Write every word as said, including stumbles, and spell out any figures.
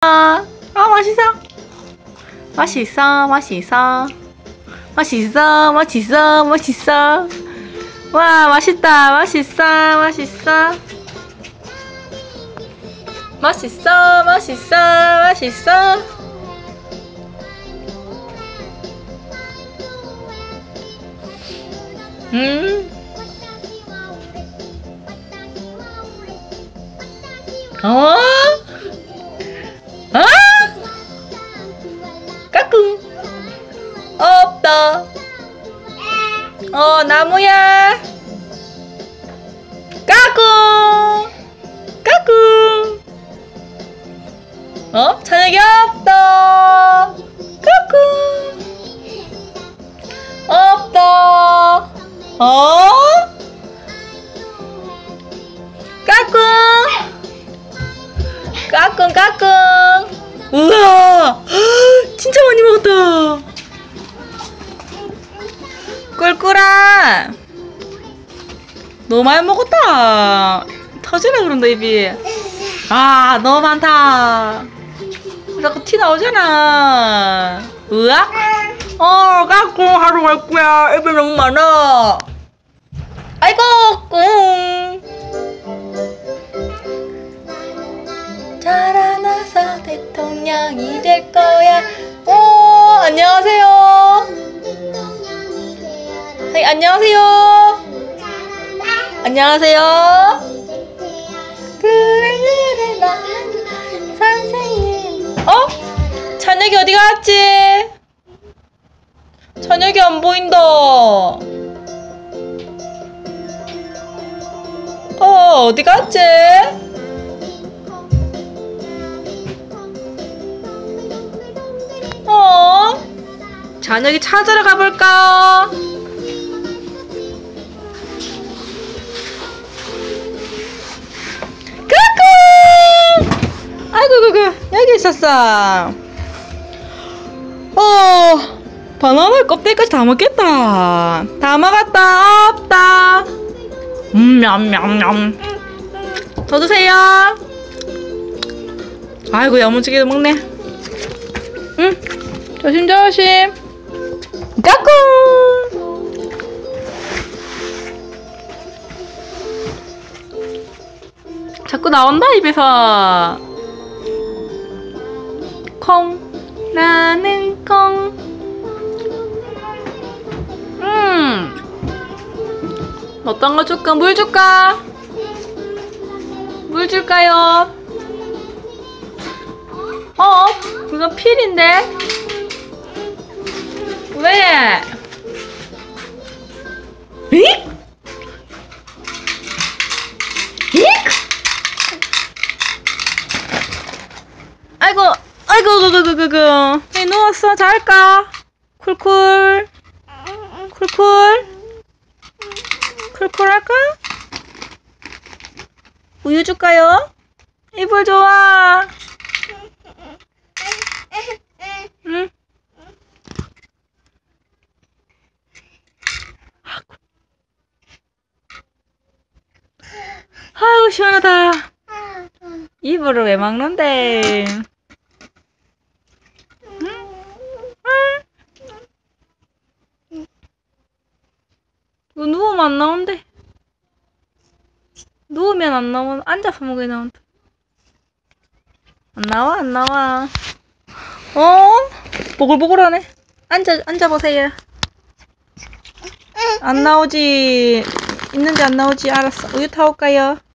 아, 맛있어. 맛있어, 맛있어. 맛있어, 맛있어, 맛있어. 와, 맛있다. 맛있어, 맛있어. 맛있어, 맛있어, 맛있어. 음. 어? 아? 까꿍. 없다. 어, 나무야. 까꿍. 까꿍. 어? 저녁이 없다. 까꿍. 없다. 어? 까꿍. 까꿍 까꿍. 우와, 진짜 많이 먹었다. 꿀꿀아, 너무 많이 먹었다. 터지라 그런다 입이. 아, 너무 많다. 자꾸 티 나오잖아. 으악. 어, 까꿍 하러 갈 거야. 입이 너무 많아. 아이고, 꿍. 자라나서 대통령이 될 거야. 오, 안녕하세요. 네, 안녕하세요. 안녕하세요. 그래, 그래, 나는 선생님. 어? 찬혁이 어디 갔지? 찬혁이 안 보인다. 어, 어디 갔지? 어? 찬혁이 찾으러 가볼까? 까꿍! 아이고, 그그 여기 있었어. 어, 바나나 껍데기까지 다 먹겠다. 다 먹었다. 없다. 음, 냠냠냠. 더 드세요. 아이고, 야무지게 먹네. 응, 조심조심. 까꿍. 자꾸 나온다 입에서. 콩 나는 콩. 음, 어떤 거 줄까? 물 줄까? 물 줄까요? 어? 이건 필인데? 왜? 익? 익? 아이고, 아이고, 그그그그그. 왜 누웠어? 잘까? 쿨쿨. 쿨쿨. 쿨쿨 할까? 우유 줄까요? 이불 좋아. 응? 아유, 시원하다. 이불을 왜 막는데? 응? 응? 이거 누우면 안 나온대. 누우면 안 나와. 앉아서 먹어야 나온다. 안 나와, 안 나와. 어? 보글보글하네. 앉아, 앉아보세요. 안 나오지. 있는지 안 나오지. 알았어. 우유 타올까요?